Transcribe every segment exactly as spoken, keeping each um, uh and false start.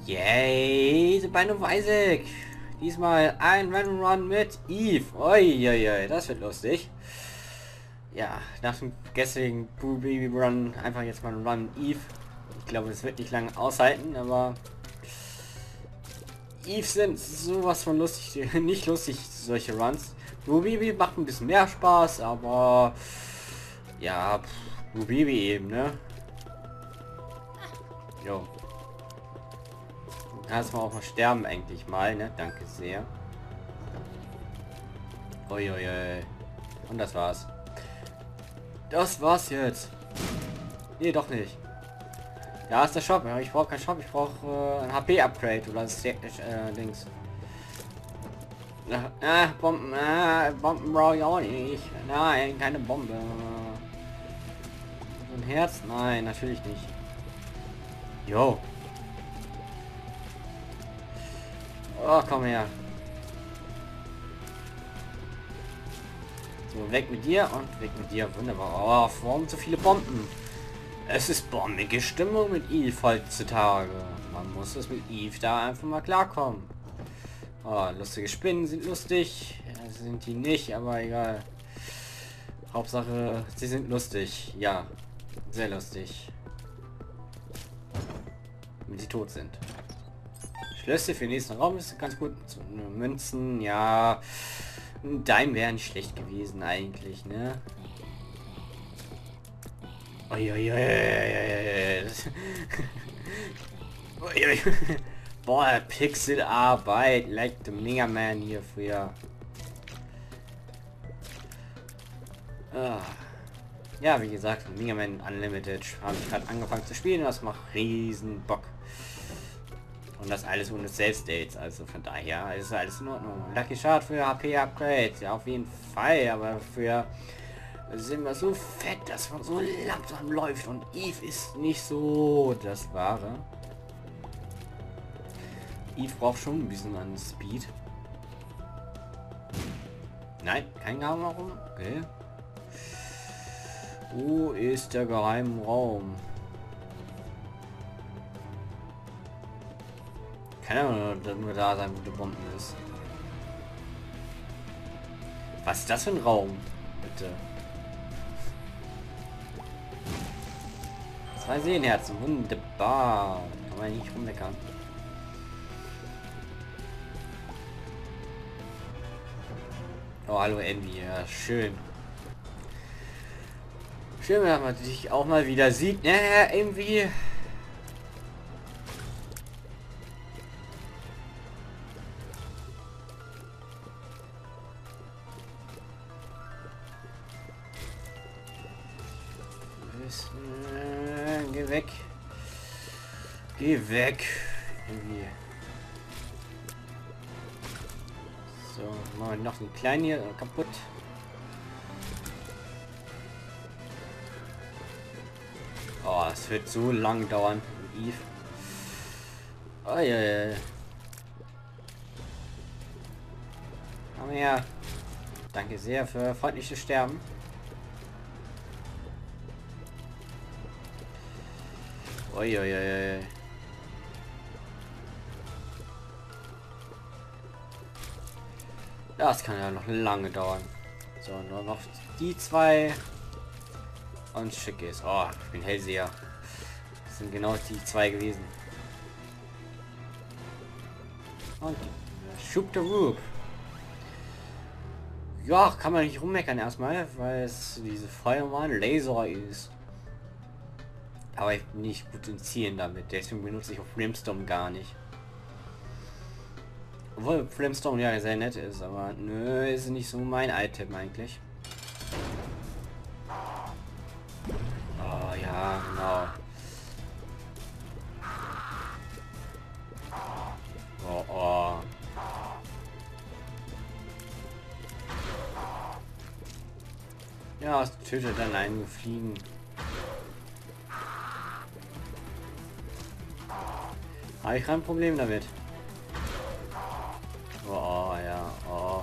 Yay, The Binding of Isaac. Diesmal ein Run Run mit Eve. Uiuiui, das wird lustig. Ja, nach dem gestrigen Boo Baby Run einfach jetzt mal ein Run mit Eve. Ich glaube, es wird nicht lange aushalten, aber Eve sind sowas von lustig, nicht lustig, solche Runs. Boo Baby macht ein bisschen mehr Spaß, aber ja, Boo Baby eben, ne? Jo. Erstmal auch mal sterben eigentlich mal, ne? Danke sehr. Uiuiui. Und das war's. Das war's jetzt. Nee, doch nicht. Da ist der Shop. Ja, ich brauche keinen Shop. Ich brauche äh, ein H P-Upgrade oder das äh, Dings. Ah, Bomben. Ah, Bomben brauche ich auch nicht. Nein, keine Bombe. So ein Herz? Nein, natürlich nicht. Jo. Oh, komm her. So, weg mit dir und weg mit dir. Wunderbar. Oh, warum so viele Bomben? Es ist bombige Stimmung mit Eve heutzutage. Man muss es mit Eve da einfach mal klarkommen. Oh, lustige Spinnen sind lustig. Ja, sind die nicht, aber egal. Hauptsache, sie sind lustig. Ja, sehr lustig. Wenn sie tot sind. Schlüssel für den nächsten Raum ist ganz gut. So, Münzen, ja. Dein wäre nicht schlecht gewesen eigentlich, ne? Boah, Pixelarbeit, like the Mega Man hier früher. Ah. Ja, wie gesagt, Mega Man Unlimited habe ich gerade angefangen zu spielen. Das macht riesen Bock. Und das alles ohne Save-States, also von daher ist alles in Ordnung. Lucky Shard für H P-Upgrade, ja auf jeden Fall, aber für sind wir so fett, dass man so langsam läuft und Eve ist nicht so das Wahre. Eve braucht schon ein bisschen an Speed. Nein, kein Geheimraum. Okay. Wo ist der geheime Raum? Kann ja nur, nur da sein, wo die Bomben ist. Was ist das für ein Raum? Bitte. Zwei Seelenherzen. Wunderbar. Kann man nicht rummeckern. Oh, hallo Envy. Ja, schön. Schön, wenn man dich auch mal wieder sieht. Ja, irgendwie. Äh, geh weg. Geh weg. Irgendwie. So, machen wir noch einen kleinen hier kaputt. Oh, es wird so lang dauern. Eve. Oh ja, ja. Komm her. Danke sehr für freundliches Sterben. Uiuiui. Das kann ja noch lange dauern. So, nur noch die zwei. Und schick ist. Oh, ich bin Hellseher. Das sind genau die zwei gewesen. Und Shoot the Roof. Ja, kann man nicht rummeckern erstmal, weil es diese Feuermann Laser ist. Aber ich bin nicht gut in Zielen damit, deswegen benutze ich auch Brimstone gar nicht. Obwohl Brimstone ja sehr nett ist, aber nö, ist nicht so mein Item eigentlich. Oh ja, genau. Oh, oh. Ja, es tötet dann einen Fliegen. Habe ich kein Problem damit. Oh, oh ja, oh.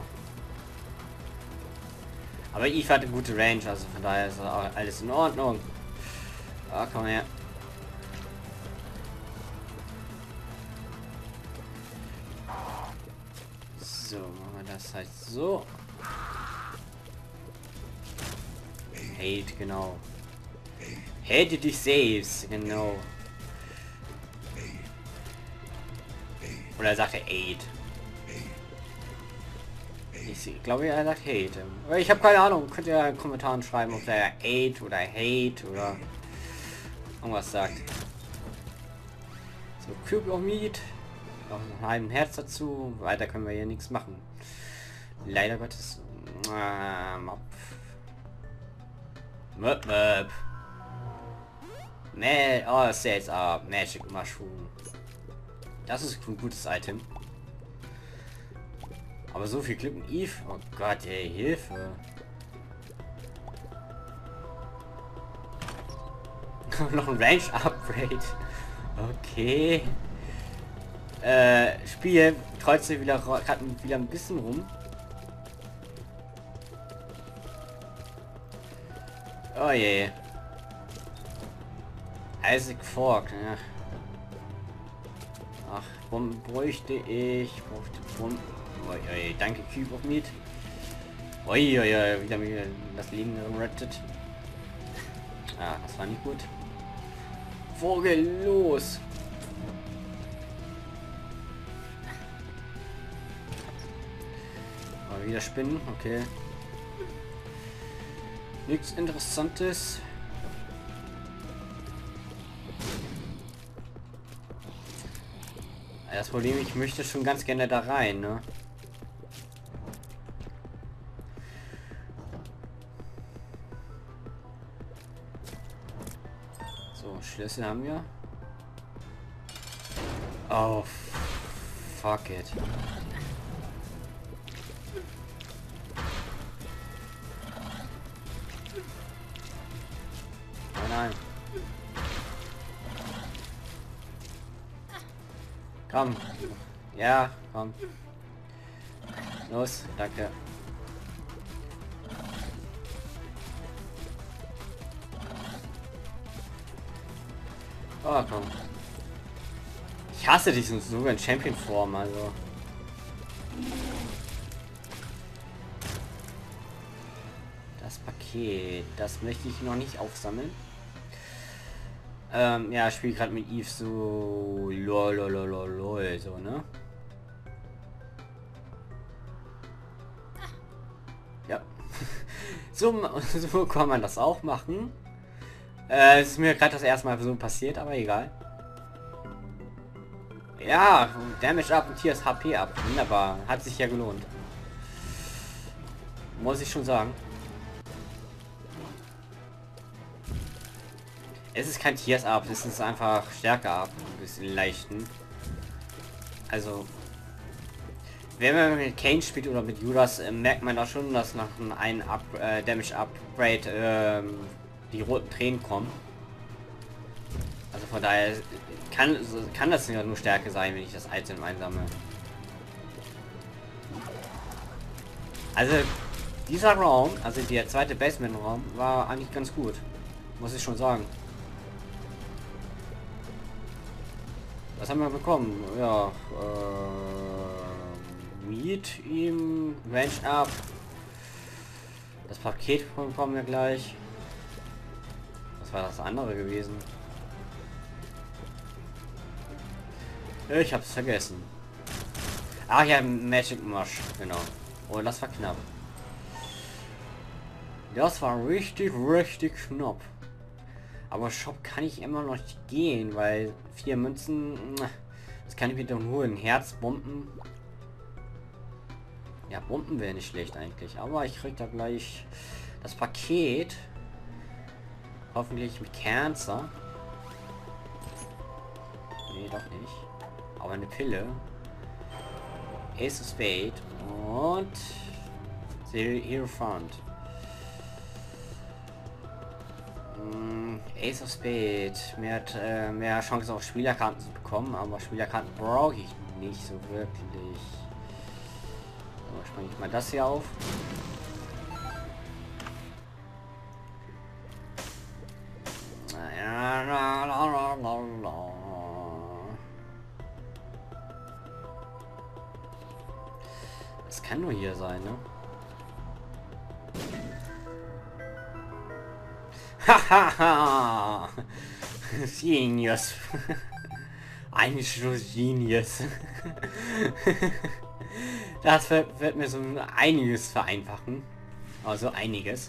Aber Eve hatte gute Range, also von daher ist auch alles in Ordnung. Ah, komm her. So, machen wir das halt so. Hate, genau. Hate dich selbst, genau. Oder sagt er Hate? Ich glaube, er sagt Hate. Aber ich habe keine Ahnung. Könnt ihr in den Kommentaren schreiben, ob er Hate oder Hate oder irgendwas sagt. So, Cube of Meat. Noch einen halben Herz dazu. Weiter können wir hier nichts machen. Leider Gottes. Ähm, Möp, möp. Man, oh, Sales up. Magic Mushroom. Das ist ein gutes Item. Aber so viel Klippen Eve. Oh Gott, ey, Hilfe. Noch ein Range Upgrade. Okay. Äh, Spiel trotzdem wieder gerade wieder ein bisschen rum. Oh je. Isaac Fork, ja. Ach, Bomben bräuchte ich. Brauchte Bomben. Oi, oi, danke Cube of Meat. Oi, oi, oi, wieder mir das Leben gerettet. Ah, das war nicht gut. Vogel, los! Aber wieder Spinnen, okay. Nichts Interessantes. Das Problem, ich möchte schon ganz gerne da rein, ne? So, Schlüssel haben wir. Oh, fuck it. Oh nein. Komm. Ja, komm. Los, danke. Oh, komm. Ich hasse diesen sogar in Champion Form, also. Das Paket, das möchte ich noch nicht aufsammeln. Ähm, ja, ich spiele gerade mit Eve so lol, lol, lol, lol, so, ne? Ja. so, so kann man das auch machen. Äh, es ist mir gerade das erste Mal so passiert, aber egal. Ja, Damage ab und hier ist H P ab. Wunderbar. Hat sich ja gelohnt. Muss ich schon sagen. Es ist kein Tiers ab, es ist einfach Stärke ab. Ein bisschen leichten. Also, wenn man mit Kane spielt oder mit Judas, äh, merkt man da schon, dass nach einem Up, äh, Damage Upgrade äh, die roten Tränen kommen. Also von daher kann, kann das ja nur Stärke sein, wenn ich das Item einsammle. Also dieser Raum, also der zweite Basement-Raum, war eigentlich ganz gut. Muss ich schon sagen. Was haben wir bekommen? Ja, äh, Meet ihm, Range up. Das Paket bekommen wir gleich. Was war das andere gewesen? Ich hab's vergessen. Ach ja, Magic Mush, genau. Oh, das war knapp. Das war richtig, richtig knapp. Aber Shop kann ich immer noch nicht gehen, weil vier Münzen, das kann ich mir doch nur in Herzbomben. Ja, Bomben wäre nicht schlecht eigentlich, aber ich krieg da gleich das Paket. Hoffentlich mit Cancer. Nee, doch nicht. Aber eine Pille. Ace of Spade und The Hero Front. Ace of Spade. Mehr, äh, mehr Chance auf Spielerkarten zu bekommen, aber Spielerkarten brauche ich nicht so wirklich. So, springe ich mal das hier auf. Das kann nur hier sein, ne? Hahaha! Genius! Eigentlich nur Genius. Das wird, wird mir so einiges vereinfachen. Also einiges.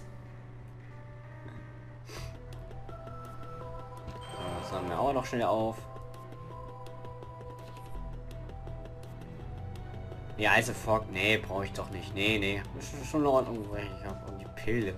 Das haben wir auch noch schnell auf. Ja, also Fog, nee, brauche ich doch nicht. Nee, nee. Ist schon in Ordnung, weil ich habe. Und die Pille.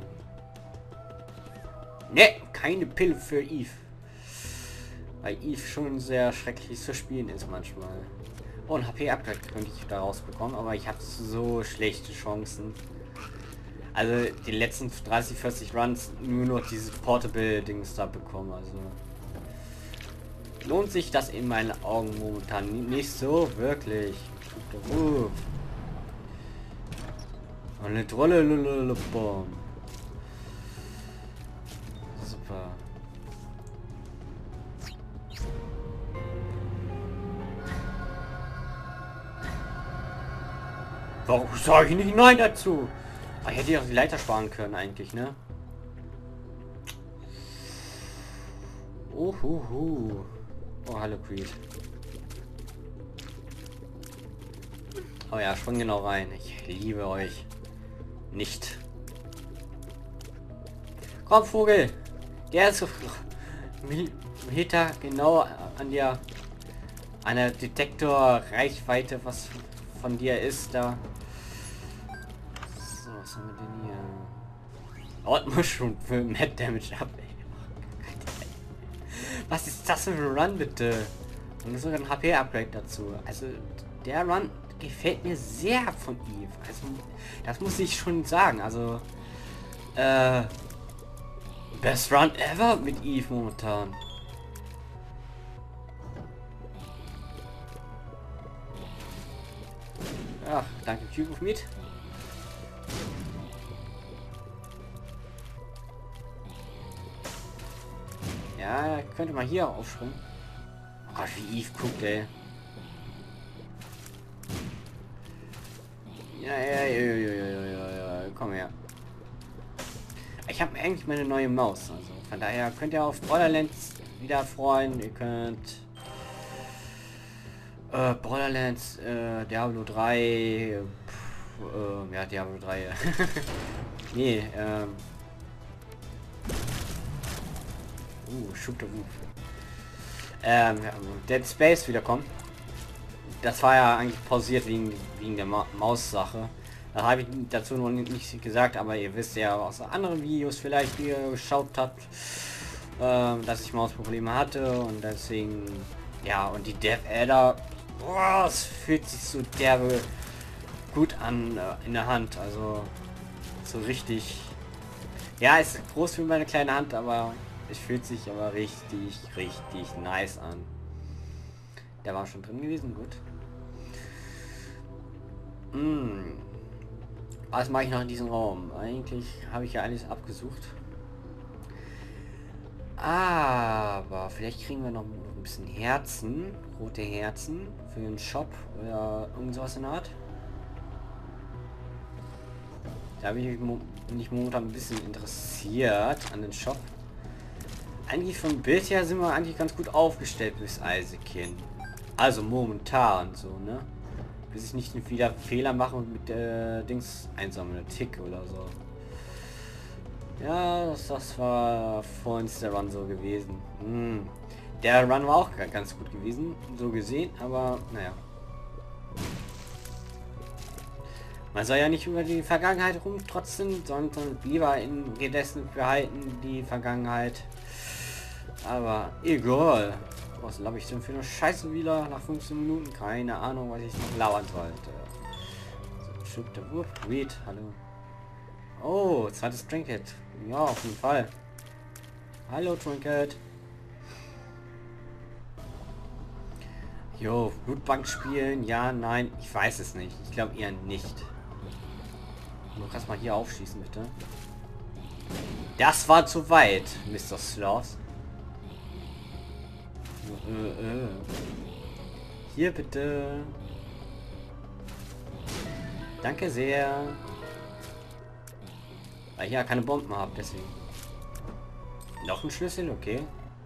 Nee, keine Pille für Eve. Weil Eve schon sehr schrecklich zu spielen ist manchmal. Oh, ein H P-Upgrade könnte ich daraus bekommen, aber ich habe so schlechte Chancen. Also die letzten dreißig, vierzig Runs nur noch dieses Portable-Dings da bekommen. Also lohnt sich das in meinen Augen momentan nicht so wirklich. Uh. Eine Trolle. Super. Warum sage ich nicht nein dazu? Ah, ich hätte ja auch die Leiter sparen können eigentlich, ne? Uhuhu. Oh, hallo Creed. Oh ja, spring genau rein. Ich liebe euch. Nicht. Komm, Vogel. Der ist so Meter genau an der an der Detektor-Reichweite, was von dir ist da. So, was haben wir denn hier? Ordnung schon für Mad Damage ab. Was ist das für ein Run, bitte? Und sogar ein H P-Upgrade dazu. Also, der Run gefällt mir sehr von Eve. Also, das muss ich schon sagen. Also, äh, best Run ever mit Eve momentan. Ach, danke Cube of Meat. Ja, könnte mal hier aufspringen. Oh Gott, wie Eve guckt, ey. Ja, ja, ja, ja, ja, ja, ja, ja. Komm her. Ich habe eigentlich meine neue Maus. Also von daher könnt ihr auf Borderlands wieder freuen. Ihr könnt äh, Borderlands, äh, Diablo drei, pff, äh, ja, Diablo drei. Nee, ähm. Uh, Shoot the Roof. Ähm, ja, Dead Space wiederkommen. Das war ja eigentlich pausiert wegen, wegen der Ma Maus-Sache. Das habe ich dazu noch nicht gesagt, aber ihr wisst ja aus anderen Videos vielleicht, wie ihr geschaut habt, äh, dass ich Mausprobleme hatte und deswegen, ja, und die Death Adder, oh, es fühlt sich so derbe gut an äh, in der Hand, also so richtig, ja, ist groß für meine kleine Hand, aber es fühlt sich aber richtig, richtig nice an. Der war schon drin gewesen, gut. Mm. Was mache ich noch in diesem Raum? Eigentlich habe ich ja alles abgesucht. Aber vielleicht kriegen wir noch ein bisschen Herzen, rote Herzen für den Shop oder irgend sowas in der Art. Da bin ich mich momentan ein bisschen interessiert an den Shop. Eigentlich vom Bild her sind wir eigentlich ganz gut aufgestellt bis Eisekin. Also momentan so, ne? Bis ich nicht wieder Fehler mache und mit der äh, Dings einsammeln, Tick oder so. Ja, das, das war vorhin der Run so gewesen. Hm. Der Run war auch ganz gut gewesen, so gesehen, aber naja. Man soll ja nicht über die Vergangenheit rumtrotzen, sondern lieber in Gedächtnis behalten, die Vergangenheit. Aber egal. Was laber ich denn für eine Scheiße wieder nach fünfzehn Minuten? Keine Ahnung, was ich noch labern sollte. So, Shoot the Wurf. Read, hallo. Oh, zweites Trinket. Ja, auf jeden Fall. Hallo, Trinket. Jo, Blutbank spielen? Ja, nein, ich weiß es nicht. Ich glaube eher nicht. Du kannst mal hier aufschießen, bitte. Das war zu weit, Mister Sloth. Äh, äh. Hier bitte. Danke sehr. Weil ich ja keine Bomben habe, deswegen. Noch ein Schlüssel, okay.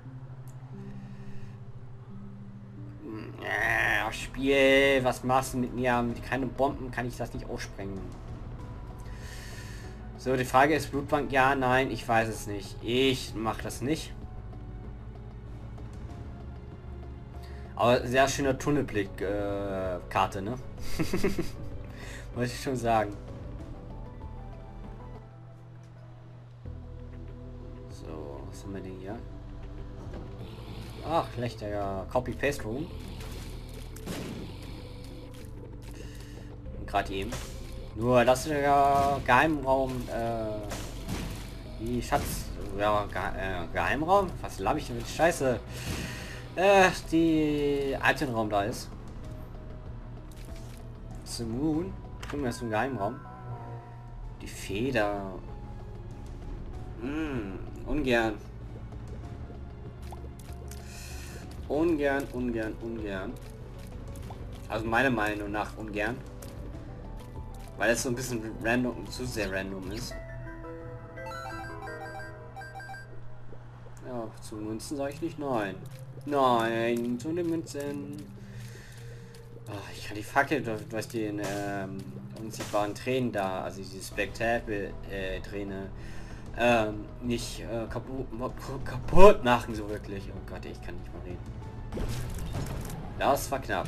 Äh, Spiel, was machst du mit mir? Mit keine Bomben kann ich das nicht aussprengen. So, die Frage ist Blutbank, ja, nein, ich weiß es nicht. Ich mache das nicht. Aber sehr schöner Tunnelblick, äh, Karte, ne? Muss ich schon sagen. So, was haben wir denn hier? Ach, vielleicht der Copy-Paste-Room. Gerade eben. Nur, das ist ja Geheimraum, äh, die Schatz, ja, Ge äh, Geheimraum? Was laber ich denn mit Scheiße? Äh, die Itemraum da ist. The Moon. Gucken wir zum Geheimraum. Die Feder. Hm, ungern. Ungern, ungern, ungern. Also meiner Meinung nach ungern. Weil es so ein bisschen random, zu sehr random ist. Ja, zu Münzen sage ich nicht nein. Nein, zu den Münzen. Oh, ich kann die Fackel durch, durch den ähm, unsichtbaren Tränen da, also diese Spektakel-Träne, ähm, nicht äh, kaputt, kaputt machen so wirklich. Oh Gott, ich kann nicht mal reden. Das war knapp.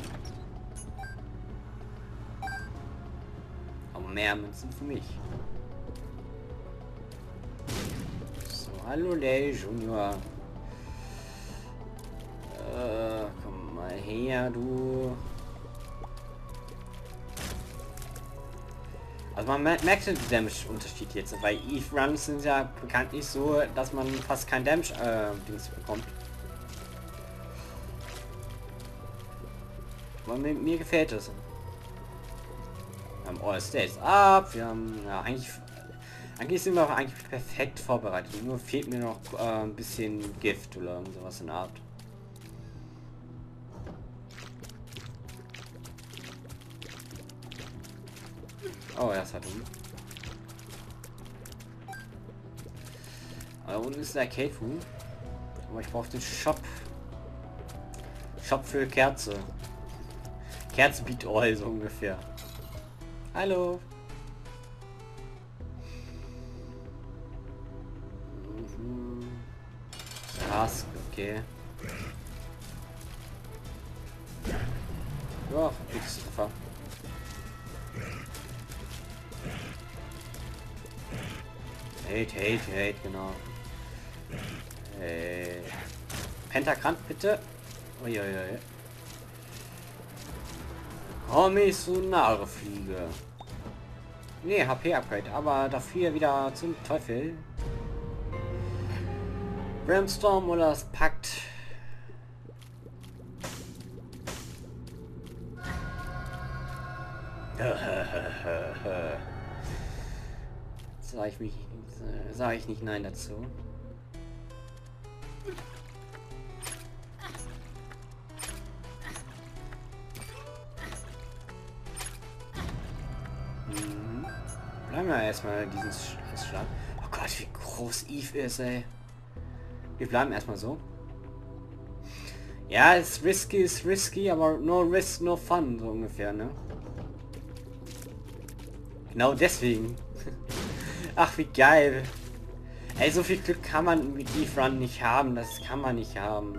Aber mehr Münzen für mich. So, hallo Lay Junior. Äh, komm mal her, du. Also man merkt den Damage-Unterschied jetzt, weil Eve Runs sind ja bekanntlich so, dass man fast kein Damage-Dings äh, bekommt. Aber mir, mir gefällt es. Wir haben All States ab, wir haben ja eigentlich eigentlich sind wir auch eigentlich perfekt vorbereitet. Nur fehlt mir noch äh, ein bisschen Gift oder sowas in der Art. Oh, das hat ihn. Da unten ist der Arcade Room. Aber ich brauche den Shop. Shop für Kerze. Kerze beat all so ungefähr. Hallo. Mhm. Task, okay. Ja, nichts Treffer. Hate, hate, hate, genau. Hey. Pentagramm, bitte. Uiuiui. Kommissarfliege. Nee, H P-Upgrade, aber dafür wieder zum Teufel. Bramstorm oder das Pakt. Sag ich mich, äh, sage ich nicht nein dazu. Mhm. Bleiben wir erstmal diesen Schlag. Oh Gott, wie groß Eve ist, ey. Wir bleiben erstmal so. Ja, ist risky, ist risky, aber no risk, no fun, so ungefähr, ne? Genau deswegen. Ach, wie geil. Ey, so viel Glück kann man mit Eve Run nicht haben. Das kann man nicht haben.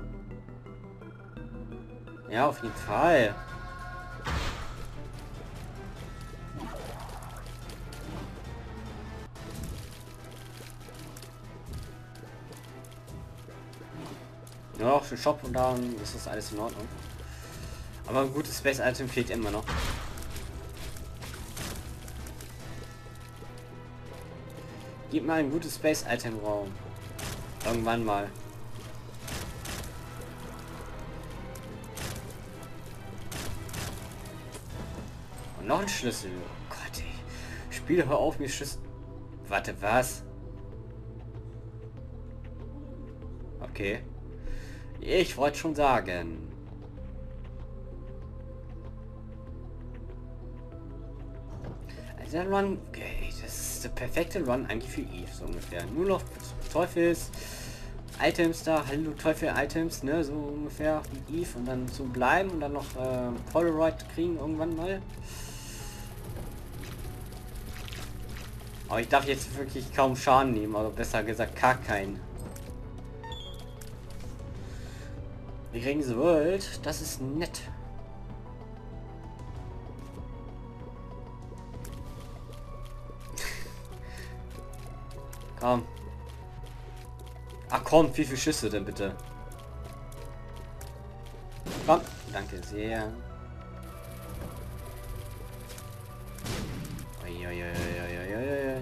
Ja, auf jeden Fall. Ja, auch für Shop und dann ist das alles in Ordnung. Aber ein gutes Space Item fehlt immer noch. Gib mal ein gutes Space Item Raum. Irgendwann mal. Und noch ein Schlüssel. Oh Gott, ey. Spiele, hör auf, mir Schlüssel. Warte, was? Okay. Ich wollte schon sagen. Also der Run, okay, das ist der perfekte Run eigentlich für Eve, so ungefähr. Nur noch Teufels Items da, hallo Teufel Items, ne, so ungefähr wie Eve und dann so bleiben und dann noch äh, Polaroid kriegen irgendwann mal. Aber ich darf jetzt wirklich kaum Schaden nehmen, aber besser gesagt gar keinen. Wir kriegen so World, das ist nett. Komm. Ach komm, wie viele Schüsse denn bitte? Komm, danke sehr. Uiuiuiuiuiui.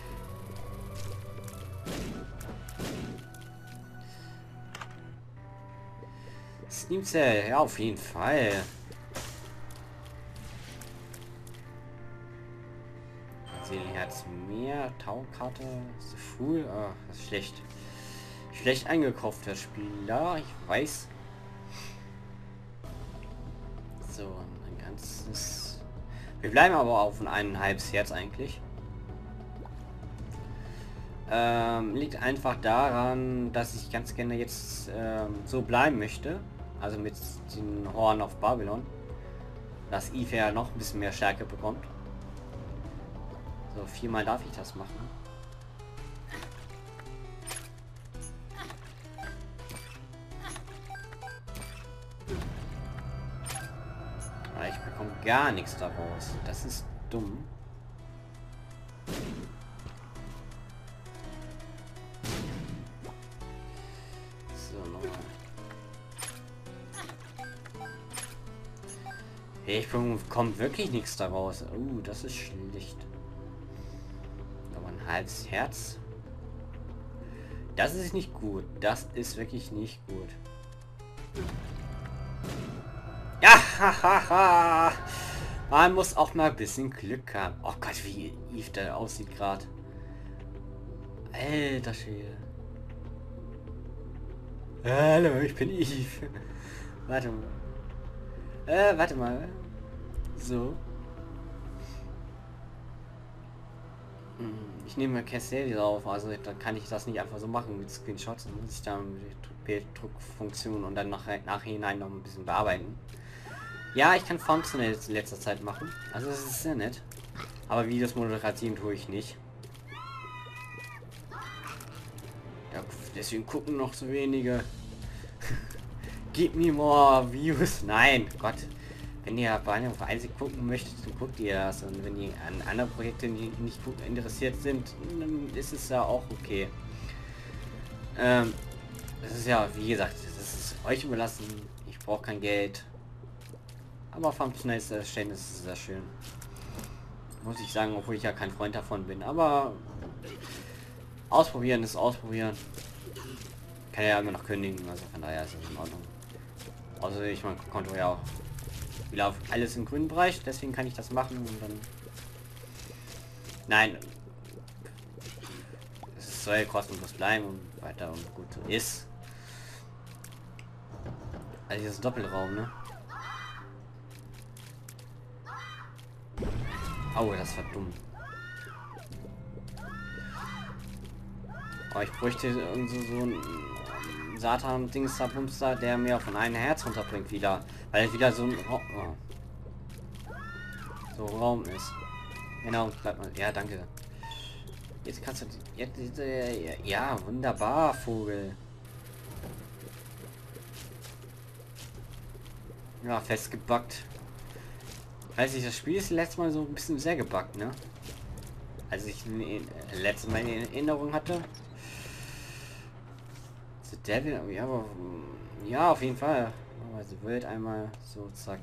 Steam Cell, ja auf jeden Fall. Seelenherz mehr, Taukarte, Full, ah, das ist schlecht. Schlecht eingekaufter Spieler, ich weiß. So, ein ganzes... Wir bleiben aber auf ein eineinhalbes Herz eigentlich. Ähm, liegt einfach daran, dass ich ganz gerne jetzt ähm, so bleiben möchte. Also mit den Horn auf Babylon. Dass Eve ja noch ein bisschen mehr Stärke bekommt. So, viermal darf ich das machen. Aber ich bekomme gar nichts daraus. Das ist dumm. So, nochmal. Hey, ich bekomme wirklich nichts daraus. Uh, das ist schlecht. Aber ein halbes Herz. Das ist nicht gut. Das ist wirklich nicht gut. Ja, hahaha. Man muss auch mal ein bisschen Glück haben. Oh Gott, wie Eve da aussieht gerade. Alter Schwede. Hallo, ich bin Eve. Warte mal. Äh, warte mal. So. Ich nehme Castelli auf, also da kann ich das nicht einfach so machen mit Screenshots. Dann muss ich da mit Druckfunktion und dann nach, nachhinein noch ein bisschen bearbeiten. Ja, ich kann Thumbnails in letzter Zeit machen. Also das ist sehr nett. Aber Videos moderieren tue ich nicht. Ja, deswegen gucken noch so wenige. Gib mir more Views. Nein, Gott. Wenn ihr bei einem Verein gucken möchtet, dann guckt ihr das. Und wenn ihr an andere Projekte nicht interessiert sind, dann ist es ja auch okay. Ähm, das ist ja, wie gesagt, das ist euch überlassen. Ich brauche kein Geld. Aber Thumbnails erstellen ist sehr schön. Muss ich sagen, obwohl ich ja kein Freund davon bin. Aber ausprobieren ist ausprobieren. Kann ja immer noch kündigen, also von daher ist es in Ordnung. Also ich mein Konto ja auch wieder auf alles im grünen Bereich, deswegen kann ich das machen und dann... Nein. Es soll kostenlos bleiben und weiter und gut so ist. Also das ist Doppelraum, ne? Oh, das war dumm. Oh, ich bräuchte irgend so, so ein Satan Dings da Bumster, der mir von einem Herz runterbringt wieder, weil es wieder so ein Ra oh. so Raum ist. Genau, bleibt mal. Ja, danke. Jetzt kannst du jetzt, ja, wunderbar, Vogel. Ja, festgebackt. Weiß ich, das Spiel ist letztes Mal so ein bisschen sehr gebackt, ne? Als ich äh, letztes Mal in Erinnerung hatte. The Devil, ja, aber ja, auf jeden Fall. Also wild einmal so, zack.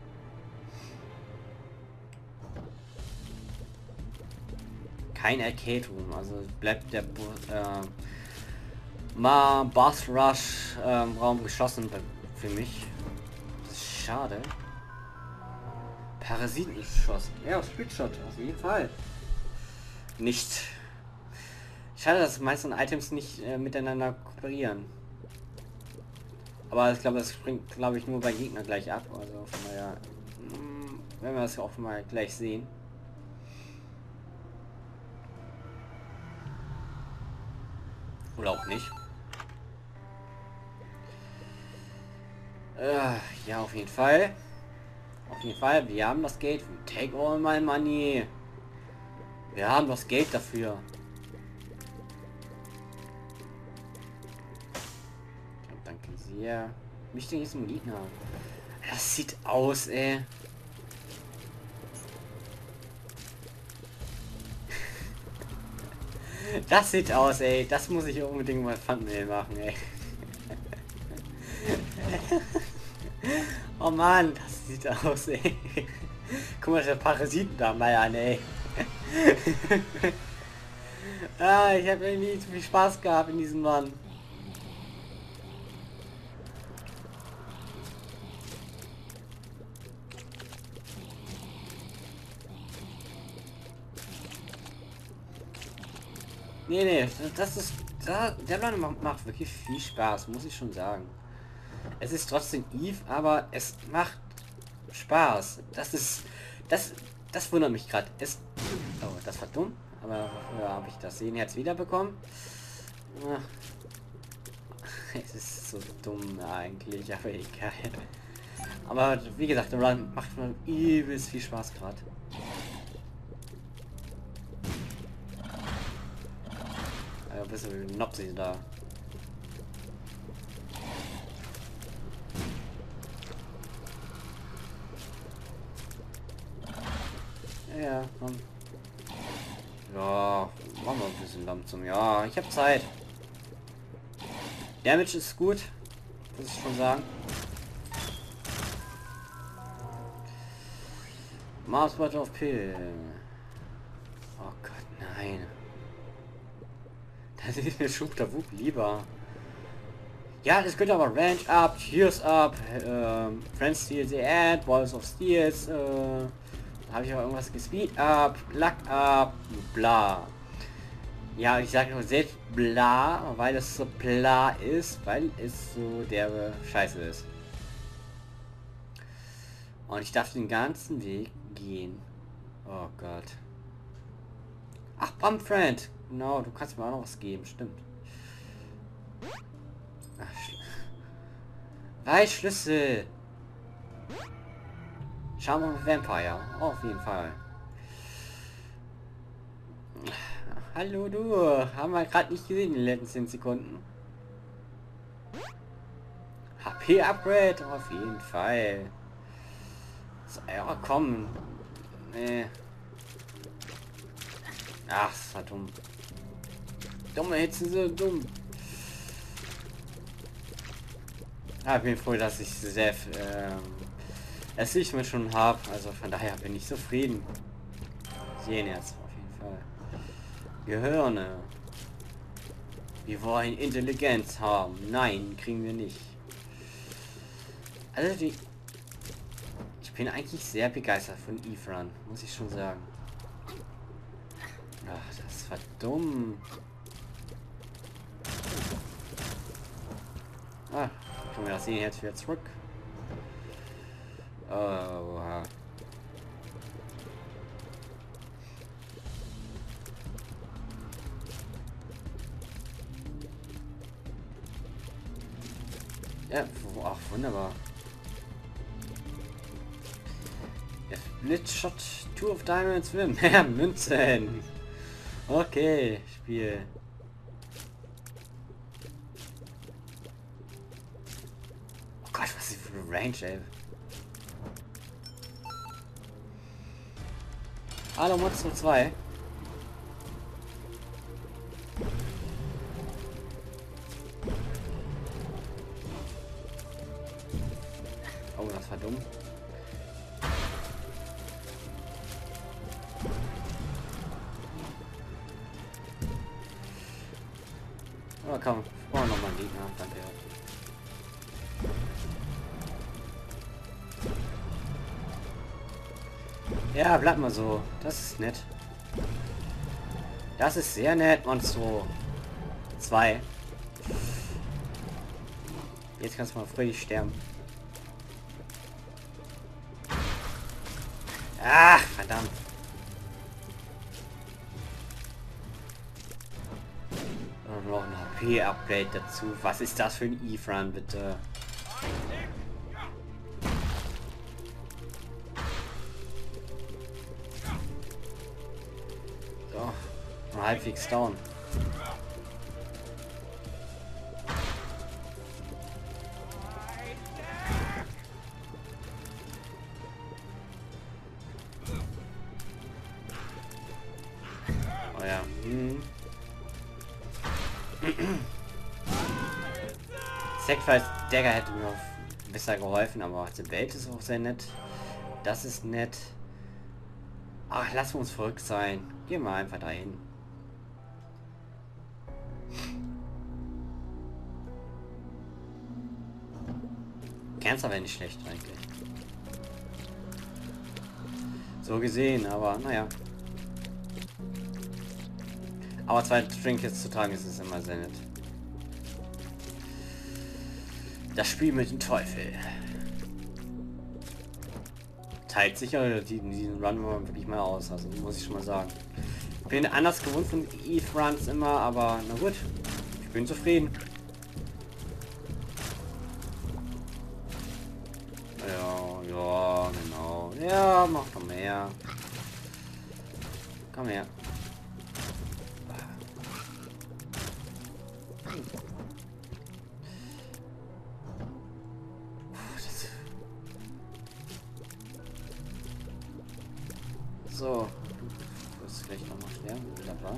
Kein Arcade Room, also bleibt der äh, mal Boss Rush ähm, Raum geschlossen für mich. Das ist schade. Parasitenschuss. Ja, Splitshot, auf jeden Fall. Nicht. Schade, dass meisten Items nicht äh, miteinander kooperieren. Aber ich glaube, das springt, glaube ich, nur bei Gegner gleich ab. Also von daher, mh, werden wir das auch mal gleich sehen. Oder auch nicht. Äh, ja, auf jeden Fall. Auf jeden Fall, wir haben das Geld. Take all my money. Wir haben das Geld dafür. Und danke sehr. Wichtig ist ein Gegner. Das sieht aus, ey. Das sieht aus, ey. Das muss ich unbedingt mal Thumbnail machen, ey. Oh Mann, das sieht aus, ey. Guck mal, der Parasiten da mal an, ey. Ah, ich habe irgendwie zu viel Spaß gehabt in diesem Mann. Nee, nee, das ist... Da, der Plan macht, macht wirklich viel Spaß, muss ich schon sagen. Es ist trotzdem Eve, aber es macht Spaß. Das ist... Das, das wundert mich gerade. Es... Oh, das war dumm. Aber ja, habe ich das Sehen jetzt wieder bekommen? Ach, es ist so dumm eigentlich, aber egal. Aber wie gesagt, der Run macht mir übelst viel Spaß gerade. Ja, bist du wie Nopsi da. Ja, komm. Ja, machen wir ein bisschen langsam. Ja, ich habe Zeit. Damage ist gut, muss ich schon sagen. Mars Water of Pill. Oh Gott, nein. Das ist mir Schub der Wub lieber. Ja, das könnte aber Range up, Tears up, ähm, Friends Steel the End, Balls of Steels, äh, habe ich auch irgendwas gespeed up, Luck up, bla. Ja, ich sage nur selbst bla, weil es so bla ist, weil es so derbe Scheiße ist. Und ich darf den ganzen Weg gehen. Oh Gott. Ach, Bumfriend. Genau, du kannst mir auch noch was geben, stimmt. Weißschlüssel. Schauen wir mal Vampire. Oh, auf jeden Fall. Hallo du. Haben wir gerade nicht gesehen in den letzten zehn Sekunden. H P-Upgrade. Auf jeden Fall. So, ja, komm. Nee. Ach, das war dumm. Dumme Hitze, so dumm. Ja, ich bin froh, dass ich sehr ähm, es nicht mehr schon habe. Also von daher bin ich zufrieden. Sehen jetzt auf jeden Fall. Gehirne. Wir wollen Intelligenz haben. Nein, kriegen wir nicht. Also die... Ich bin eigentlich sehr begeistert von Eve Run, muss ich schon sagen. Ach, das war dumm. Ah, können wir das sehen jetzt wieder zurück. Oh, ja, ach, wunderbar. Blitzshot, Two of Diamonds, Win. Mehr Münzen. Okay, Spiel. Oh Gott, was ist für eine Range, ey. Hallo Monster zwei. Oh, das war dumm. Oh, komm, oh, noch mal einen Gegner, danke. Ja, bleib mal so. Das ist nett. Das ist sehr nett, Monstro. Zwei. Jetzt kannst du mal fröhlich sterben. Ach, verdammt. noch ein H P-Upgrade dazu. Was ist das für ein Ifran, bitte? So, nur halbwegs down. Oh ja. Hm. Sacrifice Dagger hätte mir auch besser geholfen, aber die Welt ist auch sehr nett. Das ist nett. Ach, lassen wir uns verrückt sein. Gehen wir einfach dahin. Cancer wäre nicht schlecht eigentlich. So gesehen, aber naja. Aber zwei Trinkets zu tragen ist es immer sehr nett. Das Spiel mit dem Teufel. Teilt sicher diesen, diesen Run wirklich mal aus, also muss ich schon mal sagen. Ich bin anders gewohnt von Eve Runs immer, aber na gut. Ich bin zufrieden. Ja, ja, genau. Ja, mach doch mehr. Komm her. So, du wirst vielleicht noch mal sterben, wunderbar.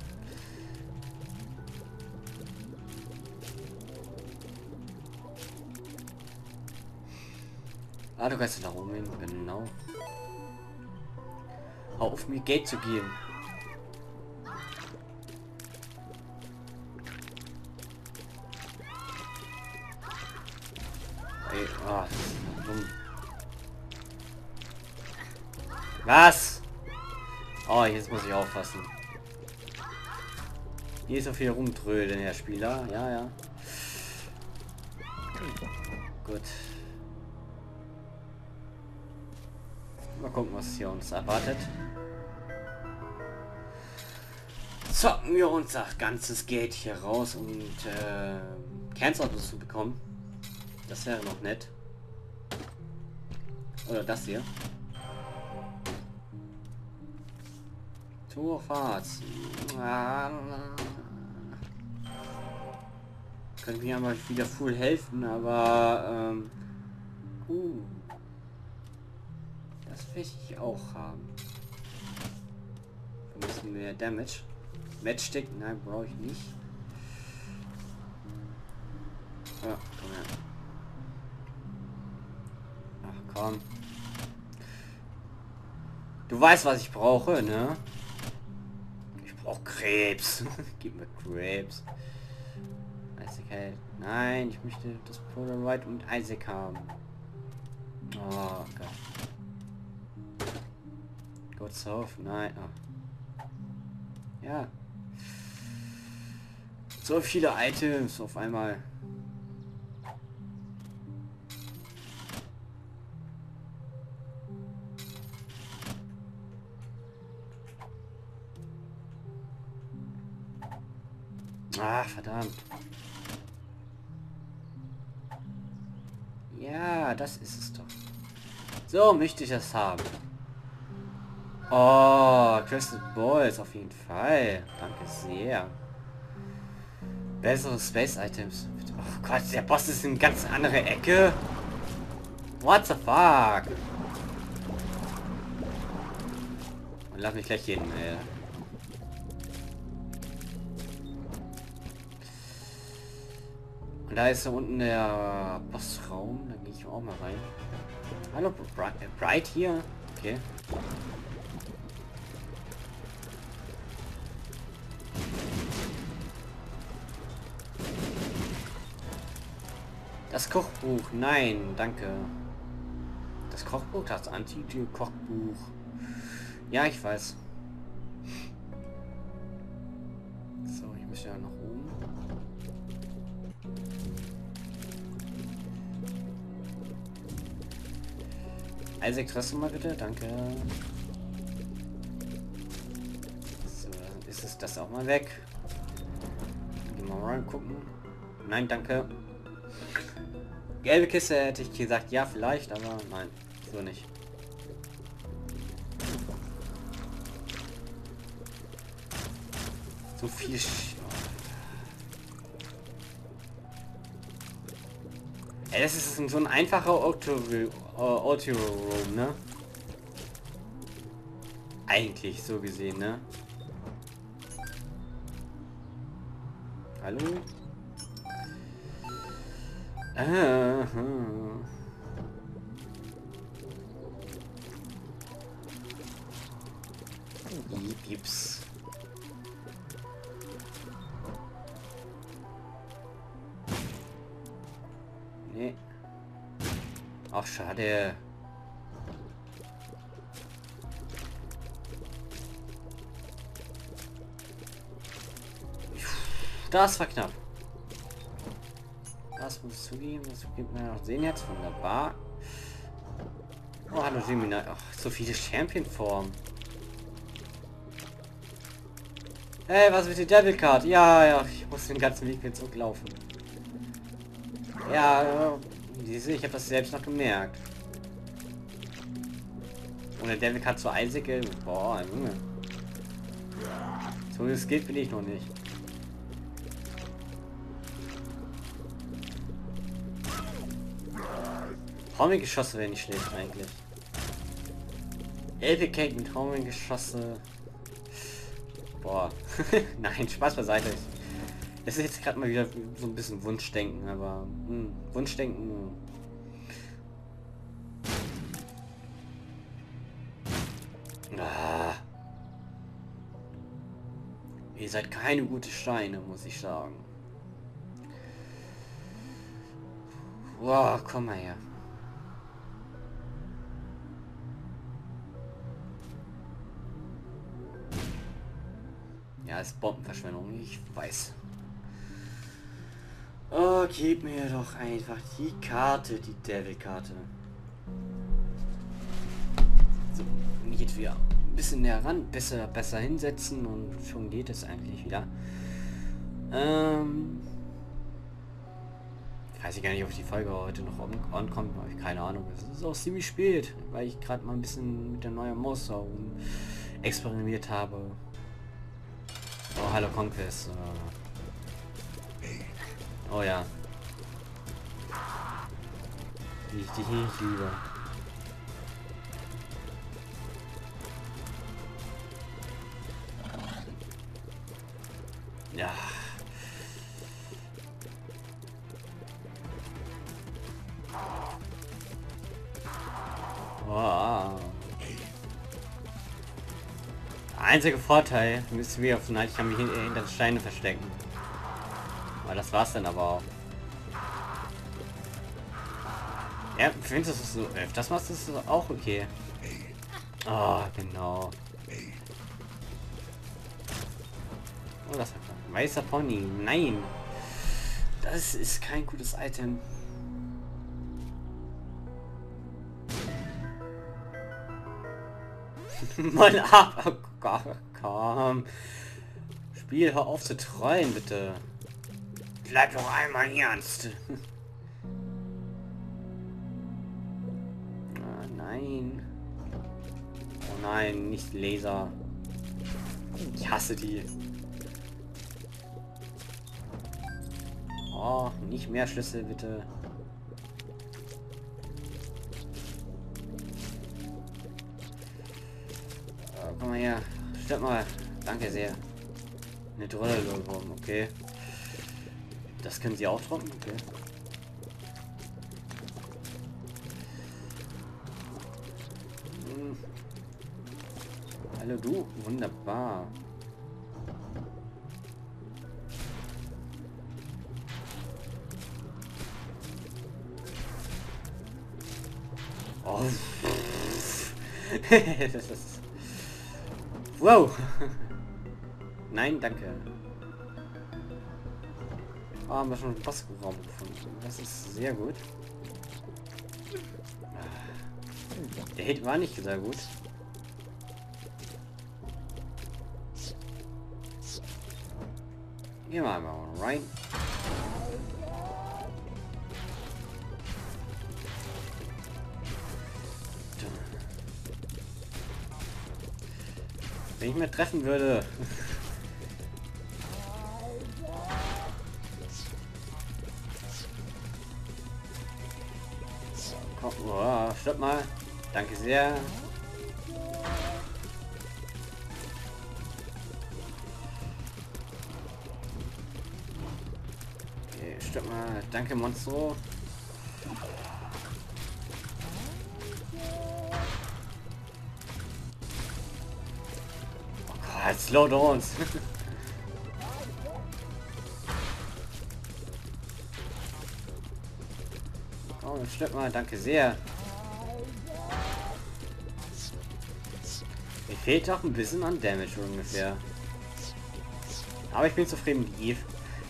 Ah, du kannst da oben hin, genau. Hau auf, mir Geld zu geben. Ey, ah, das ist dumm. Was? Oh, jetzt muss ich aufpassen. Hier ist so viel rumtrödeln, Herr Spieler. Ja, ja. Gut. Mal gucken, was hier uns erwartet. Zocken wir uns das ganzes Geld hier raus und äh, Cancer zu bekommen. Das wäre noch nett. Oder das hier. Torfahrt. Ah, könnte mir aber wieder full helfen, aber ähm, uh, das will ich auch haben. Wir müssen mehr Damage. Matchstick, nein, brauche ich nicht. Ja, komm her. Ach komm. Du weißt, was ich brauche, ne? Auch Krebs. Gib mir Krebs. Eisigkeit. Nein, ich möchte das Polaroid und Isaac haben. Oh Gott. God's Hope. Nein. Oh. Ja. So viele Items auf einmal. Ah, verdammt. Ja, das ist es doch. So möchte ich das haben. Oh, Crystal Balls auf jeden Fall. Danke sehr. Bessere Space Items. Oh Gott, der Boss ist in ganz andere Ecke. What the fuck? Und lass mich gleich hin, ey. Und da ist da unten der Bossraum, da gehe ich auch mal rein. Hallo, Bright, Bright hier? Okay. Das Kochbuch, nein, danke. Das Kochbuch, das Anti-Kochbuch. Ja, ich weiß. So, ich muss ja nach oben. Isaac, trefst du mal bitte? Danke. So, ist es das auch mal weg. Mal reingucken. Nein, danke. Gelbe Kiste hätte ich gesagt, ja, vielleicht, aber nein, so nicht. So viel... Sch Ey, das ist so ein einfacher Auto-Roam, ne? Eigentlich, so gesehen, ne? Hallo? Ah, hm. Gips. Nee. Ach, schade. Das war knapp. Das muss zugeben, das gibt mir noch sehen jetzt wunderbar. Oh, hallo Gemini. Ach, so viele Champion-Formen. Hey, was mit der Devil Card? Ja, ja, ich muss den ganzen Weg wieder zurücklaufen. Ja, diese, ich habe das selbst noch gemerkt. Ohne Devil Card zur Eisige. Boah, Junge. So wie es geht, will ich noch nicht. Homing-Geschosse wäre nicht schlecht eigentlich. Epic Cake mit Homing-Geschosse. Boah. Nein, Spaß beiseite. Es ist jetzt gerade mal wieder so ein bisschen Wunschdenken, aber hm, Wunschdenken. Ah. Ihr seid keine gute Steine, muss ich sagen. Wow, komm mal her. Ja, ist Bombenverschwendung, ich weiß. Oh, gib mir doch einfach die Karte, die Devil-Karte. So, jetzt wieder ein bisschen näher ran, besser, besser hinsetzen und schon geht es eigentlich wieder. Ähm, ich weiß gar nicht, ob die Folge heute noch ankommt, habe ich keine Ahnung. Es ist auch ziemlich spät, weil ich gerade mal ein bisschen mit der neuen Maus experimentiert habe. Oh, hallo Conquest. Oh ja. Wie ich dich nicht liebe. Ja. Wow. Einziger Vorteil, müssen wir auf Night, ich kann mich hinter den Steine verstecken. Aber das war's dann aber auch. Ja, findest du das so öfters machst, ist das auch okay. Oh, genau. Oh, das hat ein weißer Pony. Nein. Das ist kein gutes Item. Mal ab. Oh Gott, komm. Spiel, hör auf zu treuen, bitte. Bleib doch einmal ernst. Ah, nein. Oh nein, nicht Laser. Ich hasse die. Oh, nicht mehr Schlüssel, bitte. Oh, komm mal her. Stimmt mal. Danke sehr. Eine Drolle, okay. Das können sie auch trocken, okay. Hm. Hallo du, wunderbar. Oh. Das ist... Wow. Nein, danke. Oh, haben wir schon einen Bossraum gefunden. Das ist sehr gut. Der Hit war nicht sehr gut. Gehen wir einmal rein. Wenn ich mir treffen würde. Komm, oh, stopp mal. Danke sehr. Okay, stopp mal. Danke, Monstro. Slow Downs. Oh, stimmt mal, danke sehr. Mir fehlt auch ein bisschen an Damage ungefähr. Aber ich bin zufrieden mit Eve.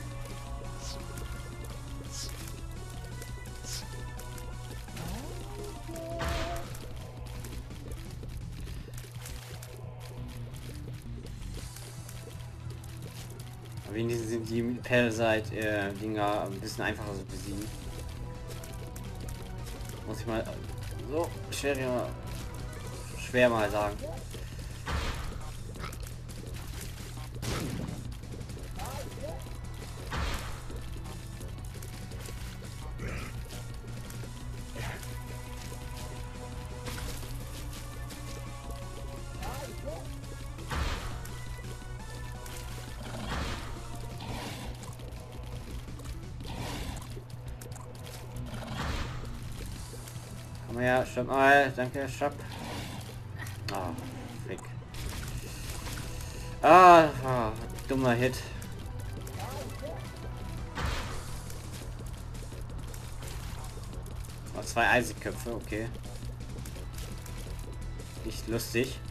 Wenigstens sind die Parasite-Dinger ein bisschen einfacher zu besiegen. Muss ich mal so schwer, schwer mal sagen. Komm her, stopp mal. Danke, stopp. Ah, Fick. Ah, ah, dummer Hit. Oh, zwei Eisigköpfe, okay. Nicht lustig.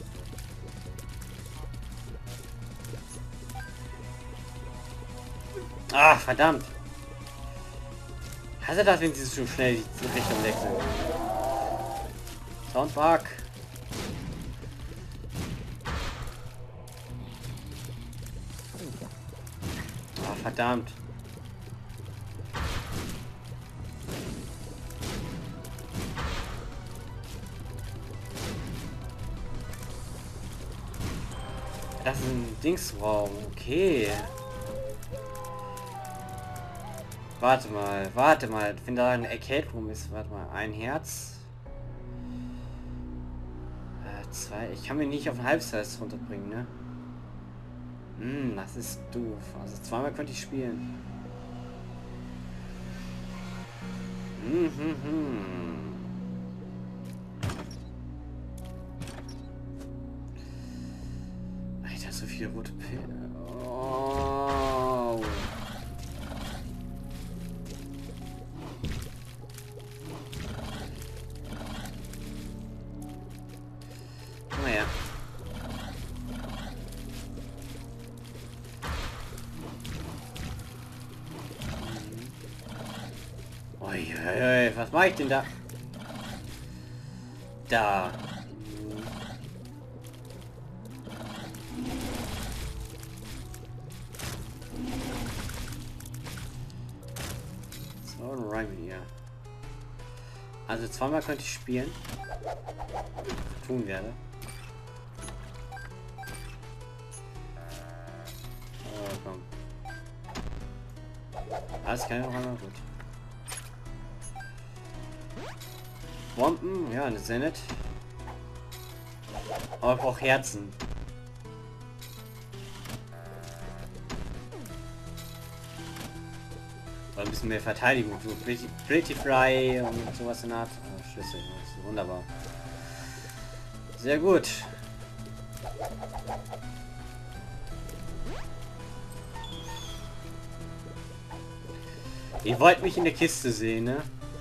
Ah, verdammt. Hast du das, wenn sie so schnell die Richtung wechseln? Soundbug. Ah, verdammt. Das ist ein Dingsraum, okay. Warte mal, warte mal, wenn da eine Erkältung ist, warte mal, ein Herz. Äh, zwei, ich kann mir nicht auf ein Halbsatz runterbringen, ne? Hm, das ist doof. Also zweimal könnte ich spielen. Hm, hm, hm. Alter, so viele rote Pillen. Oh. Naja. Uiuiui, was mache ich denn da? Da. So, rein hier. Also zweimal könnte ich spielen. Tun werde. Oh, komm. Alles kann ja noch einmal gut. Bomben, ja, das ist ja nett. Aber ich brauche Herzen. Oder ein bisschen mehr Verteidigung, so Pretty, Pretty Fly und sowas in der Art. Oh, Schlüssel, das ist wunderbar. Sehr gut. Ihr wollt mich in der Kiste sehen, ne?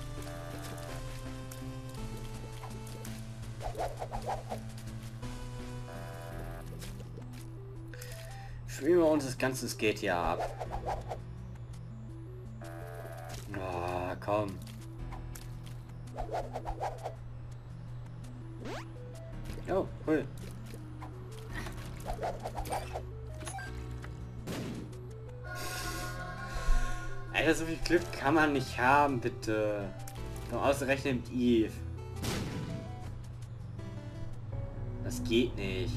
Spielen wir uns das ganze G T A ab. Oh, komm. Oh, cool. Alter, so viel Glück kann man nicht haben, bitte. Komm ausgerechnet mit Eve. Das geht nicht.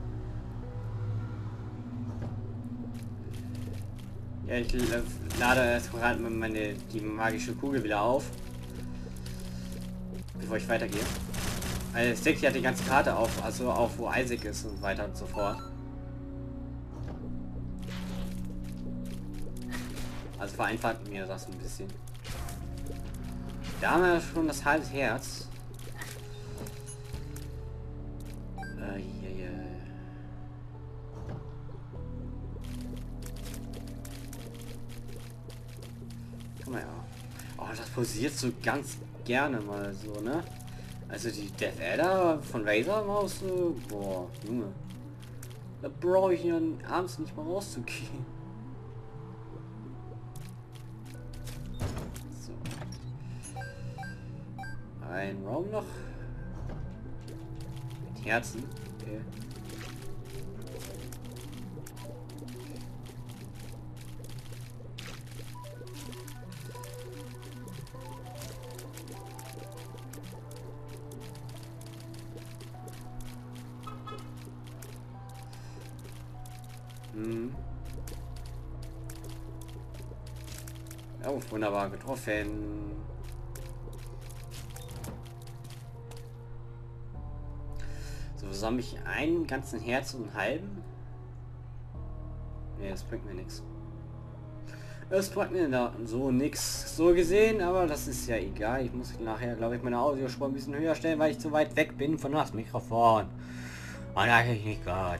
Ja, ich lade erst gerade meine die magische Kugel wieder auf, bevor ich weitergehe. Also ich denke, ich hatte die ganze Karte auf, also auf wo Isaac ist und weiter und so fort. Also vereinfacht mir das ein bisschen. Da haben wir schon das halbe Herz. Äh, hier, hier. Guck mal ja. Oh, das posiert so ganz gerne mal so, ne? Also die Death Adder von Razor Maus, so, boah, Junge. Da brauche ich ja abends nicht mal rauszugehen. So. Ein Raum noch. Mit Herzen. Okay. Hm. Oh, wunderbar getroffen. So, soll ich einen ganzen Herz und einen halben? Nee, das bringt mir nichts. Das bringt mir da so nix. So gesehen, aber das ist ja egal. Ich muss nachher, glaube ich, meine Audiospur ein bisschen höher stellen, weil ich zu weit weg bin von das Mikrofon. Und eigentlich nicht Gott.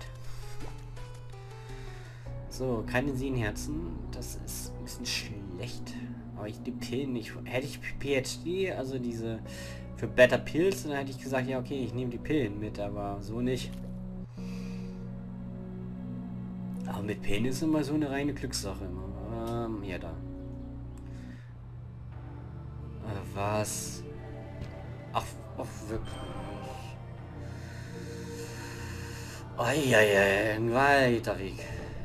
So, keine Seelenherzen. Das ist ein bisschen schlecht. Aber ich die Pillen nicht. Hätte ich P H D, also diese für Better Pills, dann hätte ich gesagt, ja okay, ich nehme die Pillen mit, aber so nicht. Aber mit Pillen ist immer so eine reine Glückssache immer. Ähm, ja da. Äh, was? Ach, ach wirklich. Eieiei, ein weiter Weg.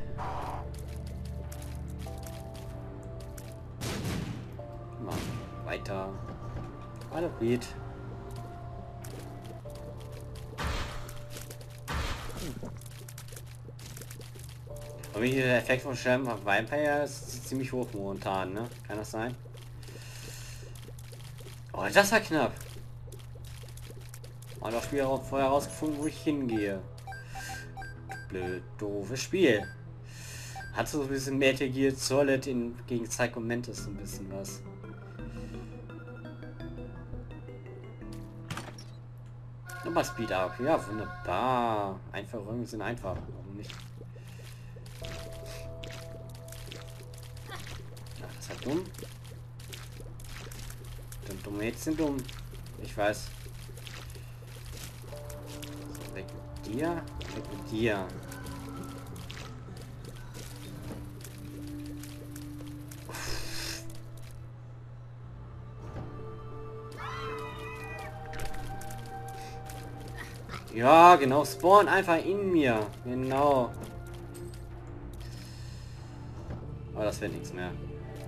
Weiter. Hallo, Beat. Aber hier der Effekt von Shem auf Vampire ist ziemlich hoch momentan, ne? Kann das sein? Oh, das war knapp. Und das Spiel auch vorher herausgefunden, wo ich hingehe. Blöd, doofes Spiel. Hat so ein bisschen Metal Gear Solid in, gegen Psycho Mantis ein bisschen was. Nochmal Speed Up. Ja, wunderbar. Einfache sind einfach. Warum nicht? Ja, das ist halt dumm. Und dumme jetzt sind dumm. Ich weiß. So, weg mit dir. Weg mit dir. Ja, genau. Spawn einfach in mir. Genau. Aber das wird nichts mehr.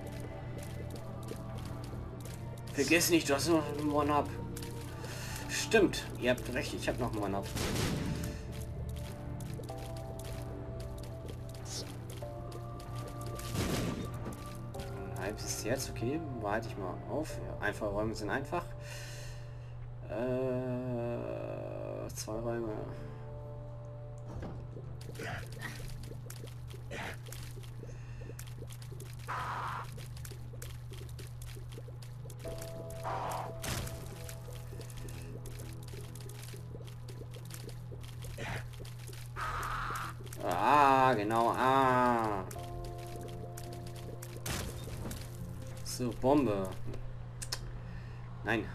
Vergiss nicht, du hast noch einen One-Up. Stimmt. Ihr habt recht. Ich habe noch einen One-Up. Ein halbes Herz. Okay. Warte ich mal auf. Ja, einfache Räume sind einfach. Äh, zwei Räume. Ah, genau. Ah. So, Bombe. Nein.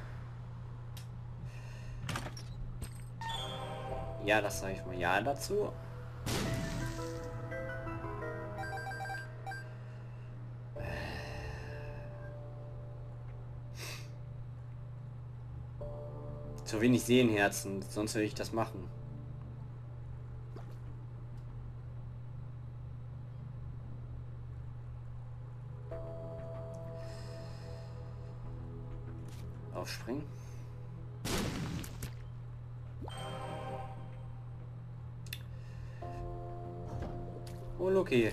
Ja, das sage ich mal ja dazu. Zu wenig Seelenherzen, sonst würde ich das machen. springen. Oh, Loki.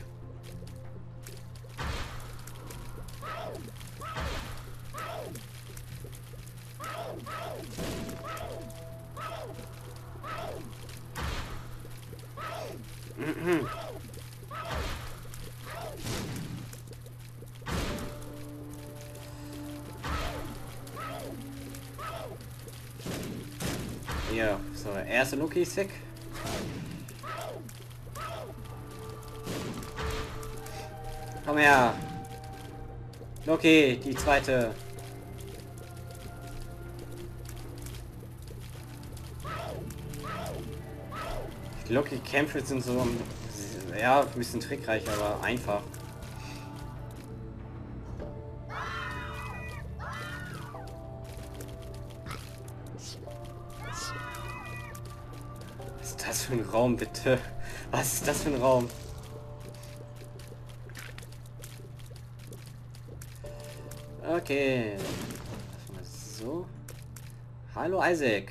Ja, so, der erste Loki ist weg. Komm her. Loki, die zweite. Die Loki-Kämpfe sind so, ja, ein bisschen trickreich, aber einfach. Was ist das für ein Raum, bitte? Was ist das für ein Raum? Okay. So. Hallo Isaac.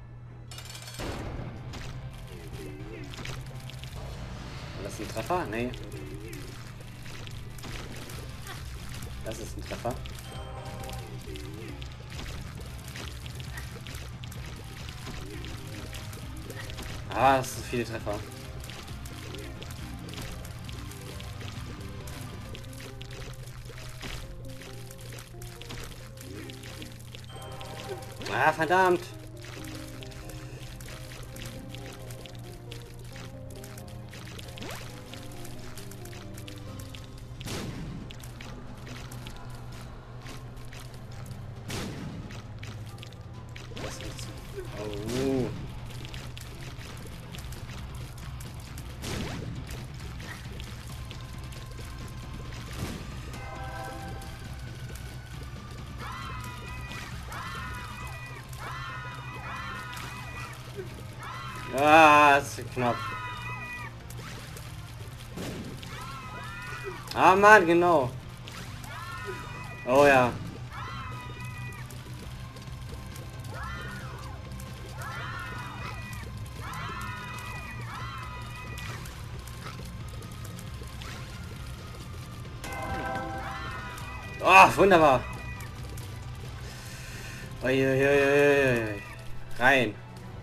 Das ist ein Treffer? Nee. Das ist ein Treffer. Ah, das sind viele Treffer. Ah, verdammt. Oh. Ah, das ist knapp. Ah, Mann, genau. Oh ja. Oh, wunderbar. Uiuiuiui. Rein.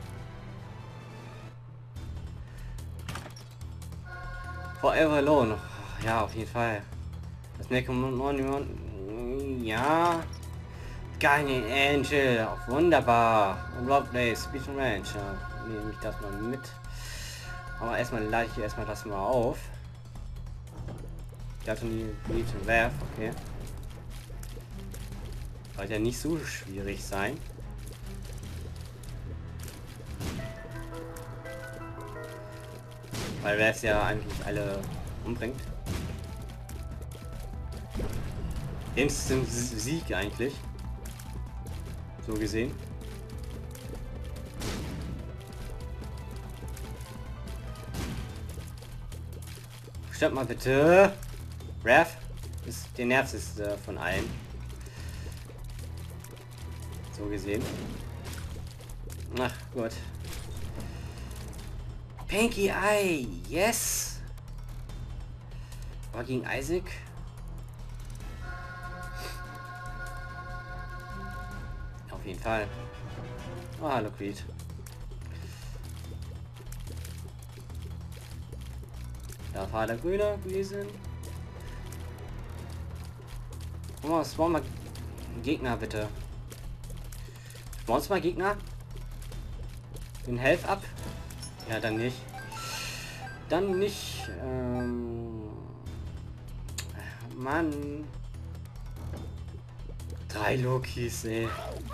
Forever Alone. Ja, auf jeden Fall. Das Necromon... Ja. Guardian Angel. Wunderbar. Lovely. Speech and Range. Ja, nehme ich das mal mit. Aber erstmal lade ich erstmal das mal auf. Ich hatte nie Need to Laugh. Okay. Sollte ja nicht so schwierig sein. Weil wer es ja eigentlich alle umbringt. Instant Sieg eigentlich. So gesehen. Stimmt mal bitte. Raph ist der nervigste von allen. So gesehen. Ach gut. Pinky Eye, yes. Aber gegen Isaac. Auf jeden Fall. Oh, hallo Creed. Da war der Grüne gewesen. Oh, spawn mal Gegner bitte. Spawnst mal Gegner? Den Health ab? Ja, dann nicht. Dann nicht. Ähm Mann. Drei Lokis, ey.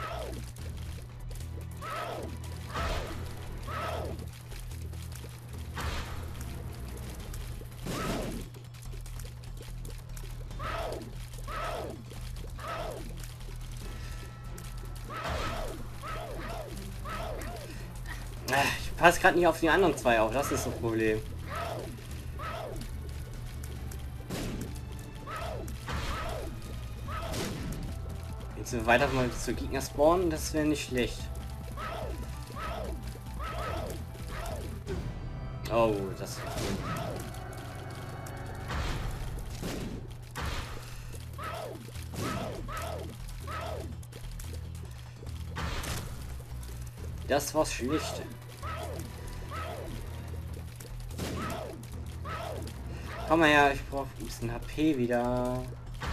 Ich passe gerade nicht auf die anderen zwei auf, das ist das Problem. Jetzt wir weiter mal zu Gegner spawnen, das wäre nicht schlecht. Oh, das war gut. Das war's schlicht. Komm mal her, ich brauche ein bisschen H P wieder.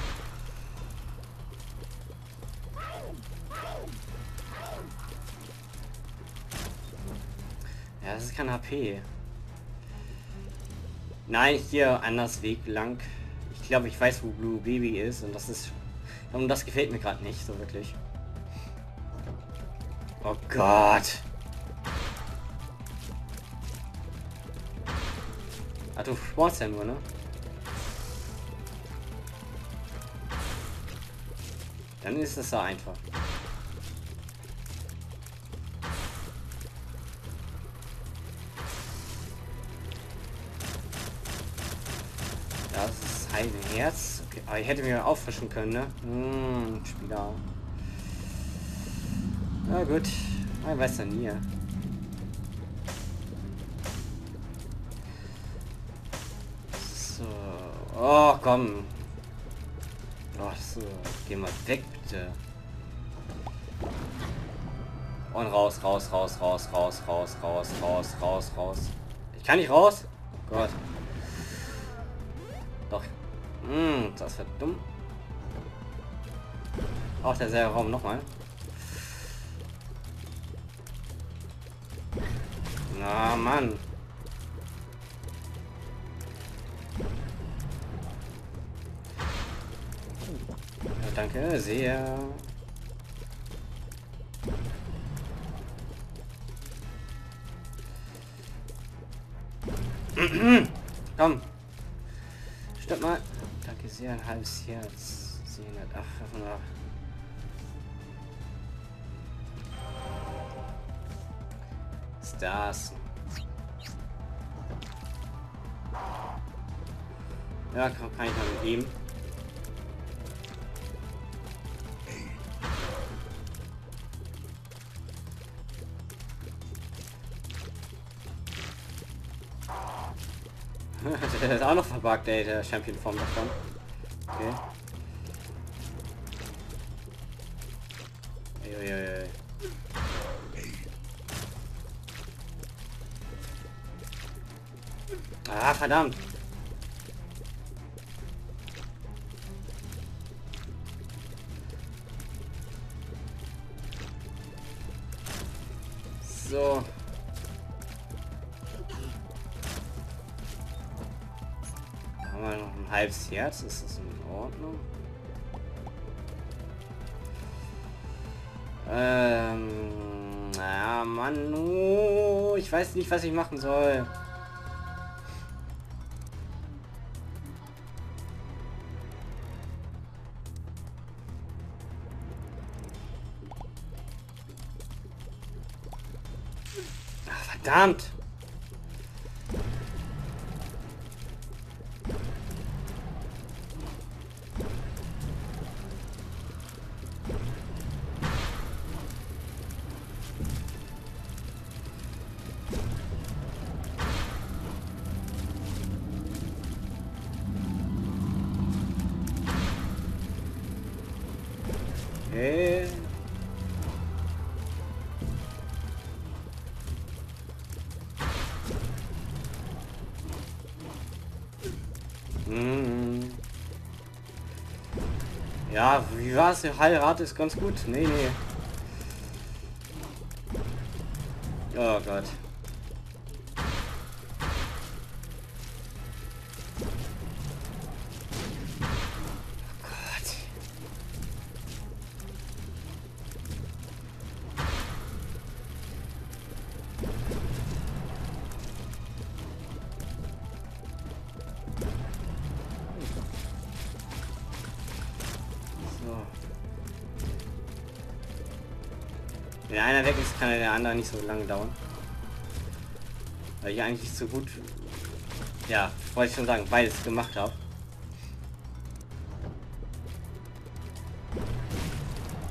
Ja, das ist kein H P. Nein, hier anders Weg lang. Ich glaube, ich weiß, wo Blue Baby ist und das ist... Und das gefällt mir gerade nicht so wirklich. Oh Gott. Ah, du spawnst ja nur, ne? Dann ist es ja einfach. Das ist ein Herz. Okay. Aber ich hätte mir auffrischen können, ne? Hm, Spieler. Na gut. Man weiß ja nie. So. Oh, komm. Oh, so. Geh mal weg, bitte. Und raus, raus, raus, raus, raus, raus, raus, raus, raus, raus. Ich kann nicht raus? Oh Gott. Doch. Hm, das wird dumm. Auch derselbe Raum nochmal. Na, Mann. Ja, danke sehr. Komm. Stopp mal. Danke sehr, ein halbes Herz. siebenhundert, ach, fünfhundert. Was ist das? Ja, kann, kann ich mal mit ihm. Der ist auch noch verbuggt, ey, der Champion-Form davon. Okay. Uiuiui. Ah, verdammt. So. Haben wir noch ein halbes Herz? Ist das in Ordnung? Ähm. Ja, Mann. Oh, ich weiß nicht, was ich machen soll. Ach, verdammt. Okay. Hm. Ja, wie war es? Heirat ist ganz gut. Nee, nee. Oh Gott. Wenn einer weg ist, kann der andere nicht so lange dauern. Weil ich eigentlich so gut, ja, wollte ich schon sagen, beides gemacht habe.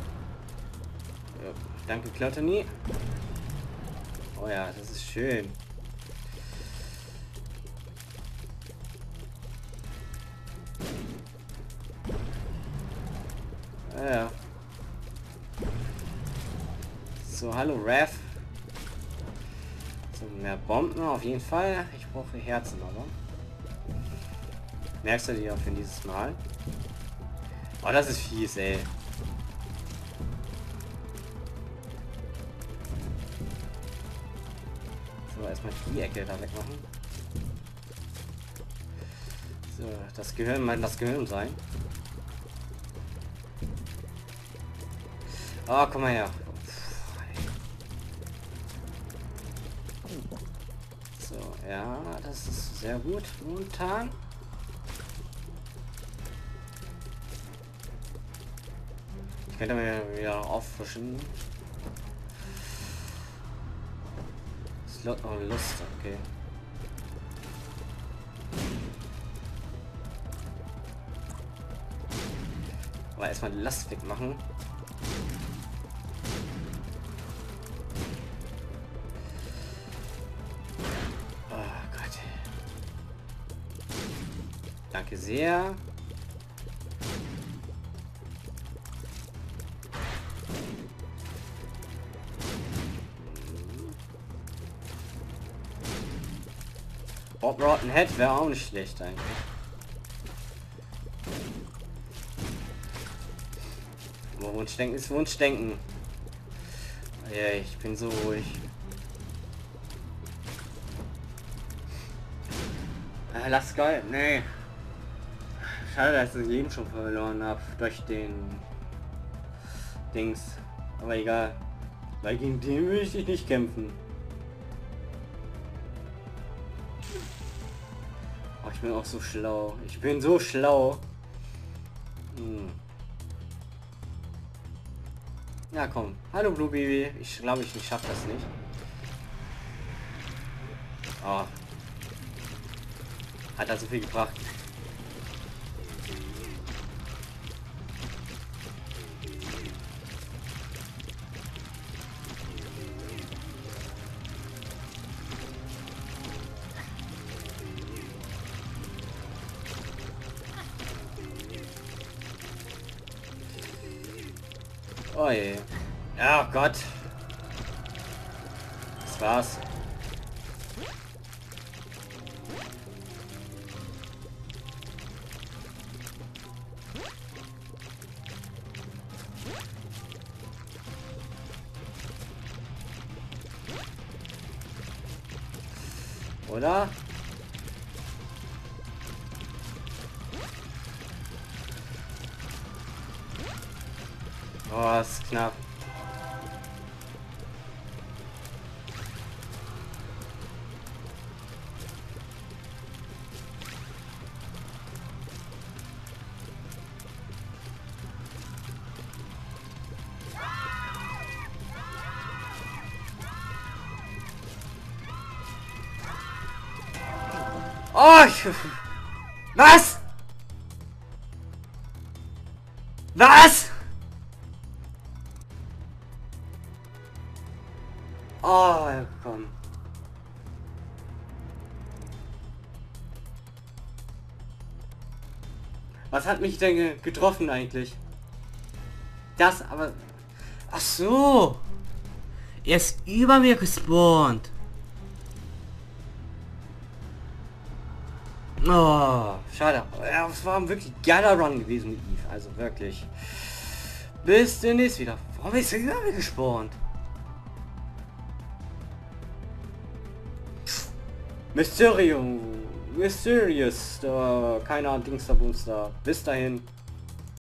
Danke, Clottony. Oh ja, das ist schön. Ja, ja. So, hallo Rev. So, mehr Bomben auf jeden Fall. Ich brauche Herzen aber. Merkst du die auch für dieses Mal? Oh, das ist fies, ey. So, erstmal die Ecke da wegmachen. So, das Gehirn, mal das Gehirn sein. Oh, komm mal her. So, ja, das ist sehr gut momentan. Ich könnte mir wieder auffrischen. Slot noch Lust, okay. Aber erstmal die Last wegmachen. Oh Gott. Danke sehr. Bob Rotten Head wäre auch nicht schlecht eigentlich. Aber Wunschdenken ist Wunschdenken. Ja, ich bin so ruhig. Ah, lass geil. Nee. Schade, dass ich das Leben schon verloren habe durch den Dings. Aber egal. Weil gegen den will ich nicht kämpfen. Oh, ich bin auch so schlau. Ich bin so schlau. Hm. Ja, komm. Hallo Blue Baby. Ich glaube, ich, ich schaffe das nicht. Oh. Hat er so viel gebracht. Oh je. Ja, oh Gott. Das war's. Oder? Oh, ist knapp. Oh, ich... Was? Was? Oh, ja, komm. Was hat mich denn ge getroffen eigentlich? Das, aber... Ach so. Er ist über mir gespawnt. Oh, schade. Ja, es war wirklich ein geiler Run gewesen mit Eve. Also wirklich. Bis demnächst wieder. Warum ist er über mir gespawnt? Mysterium. Mysterious. Uh, keine Ahnung, Dingster Booster. Bis dahin.